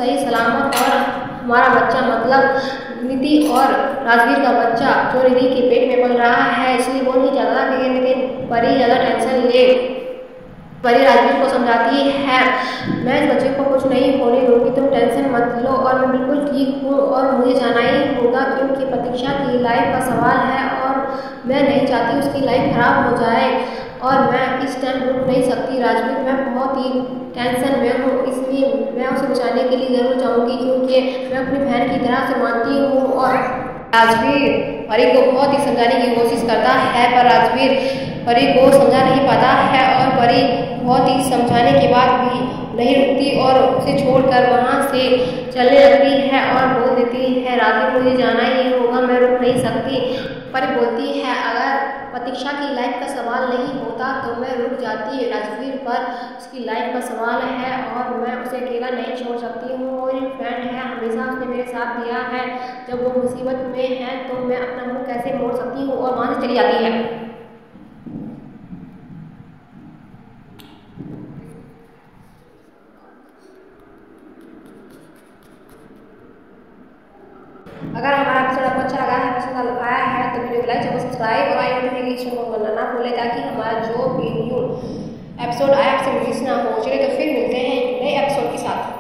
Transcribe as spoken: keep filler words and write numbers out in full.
सही सलामत और हमारा बच्चा मतलब निधि और राजवीर का बच्चा जो निधि के पेट में पल रहा है, इसलिए वो नहीं चाहता कि लेकिन परी ज़्यादा टेंशन ले। परी राजवीर को समझाती है, मैं इस बच्चे को कुछ नहीं होने दूंगी, तुम टेंशन मत लो और मैं बिल्कुल ठीक हूँ और मुझे जाना ही होगा क्योंकि प्रतीक्षा की लाइफ का सवाल है और मैं नहीं चाहती उसकी लाइफ खराब हो जाए और मैं इस टाइम रुक नहीं सकती। राजवीर, मैं बहुत ही टेंशन में हूँ, इसलिए मैं उसे बचाने के लिए ज़रूर जाऊँगी क्योंकि मैं अपनी बहन की तरह से मानती हूँ। और राजवीर परी को बहुत ही समझाने की कोशिश करता है पर राजवीर परी को समझा नहीं पाता है और परी बहुत ही समझाने के बाद भी नहीं रुकती और उसे छोड़कर वहाँ से चलने लगती है और बोल देती है, राजवीर मुझे जाना ही होगा, मैं रुक नहीं सकती। परी बोलती है, अगर प्रतीक्षा की लाइफ का सवाल नहीं होता तो मैं रुक जाती, राजवीर पर उसकी लाइफ का सवाल है और मैं उसे अकेला नहीं छोड़ सकती हूँ। और एक फ्रेंड है, हमेशा उसने मेरे साथ दिया है, जब वो मुसीबत में है तो मैं अपना मुँह कैसे मोड़ सकती हूँ, और वहाँ से चली जाती है। अगर हमारा एपिसोड आपको अच्छा लगा है, पसंद आया है तो वीडियो को लाइक और सब्सक्राइब और आई नोटिफिकेशन को करना ना भूलें ताकि हमारा जो भी न्यू एपिसोड आया आपसे मिस ना हो। चलिए तो फिर मिलते हैं नए एपिसोड के साथ।